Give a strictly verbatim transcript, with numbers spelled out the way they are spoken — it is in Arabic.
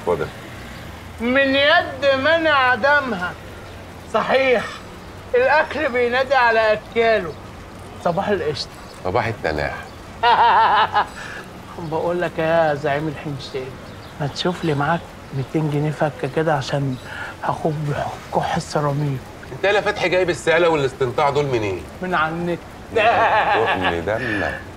اتفضل. من يد من عدمها. صحيح الاكل بينادي على اكاله. صباح القشطه. صباح التلاح. بقول لك يا زعيم الحمشين، ما تشوف لي معاك ميتين جنيه فكه كده عشان هاخد كح السيراميك. انت يا فتحي جايب السهله والاستنطاع دول منين؟ من على النت. تقل دمك.